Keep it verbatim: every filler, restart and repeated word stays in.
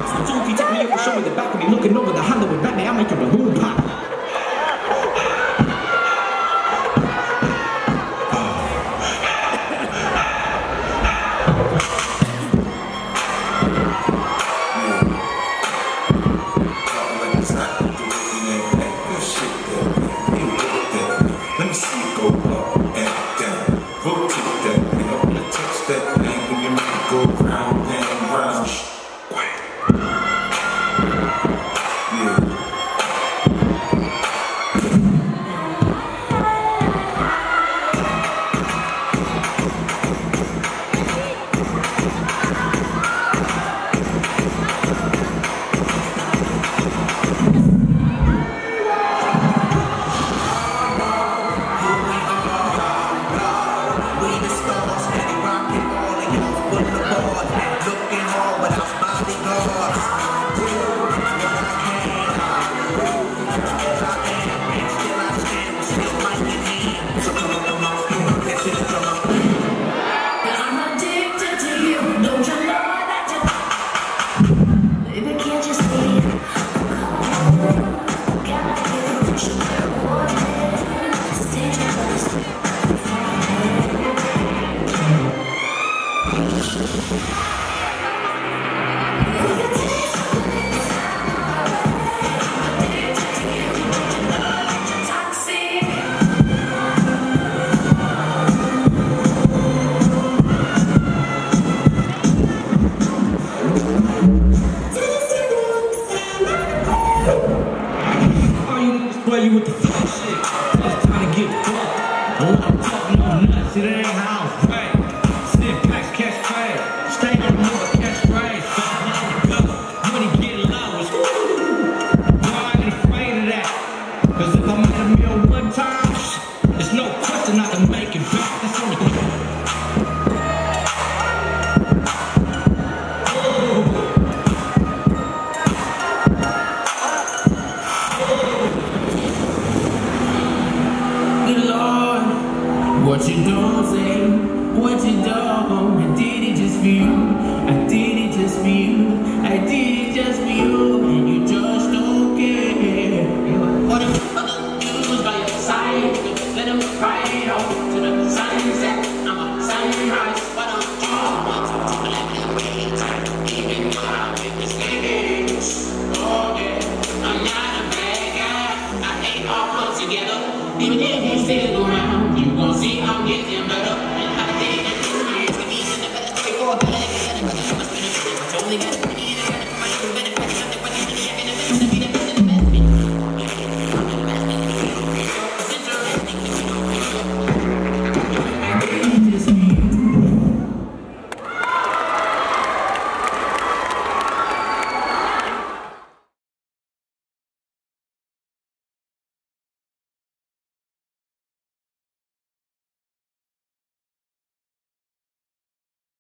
So if you take me up and show me the back of me looking over the Hollywood back, I'll make your balloon pop. Let me see it go up and down. Rotate that thing up and touch that thing when you make it go round and round. Quiet. Yeah. Well, you with the fuck shit. It's time to get fucked. I'm talking no nuts, it ain't how I play. Sit back, catch fade. Stay on the move, catch phrase. Money get low, it's woo. I ain't afraid of that. Cause if I made a meal one time, there's no question I can make it back. That's only what you don't say, what you don't. I did it just for you. I did it just for you. I did it just for you, and you just don't care. What if other dudes by your side? Let them ride off to the sunset. I'm a sunrise, but I'm all to let even though I make mistakes. Oh yeah, I'm not a bad guy. I ain't all put together. Even if you still around, you gon' see I'm getting better. And I did it, it's the beat in the better story for a better, but you must be the only got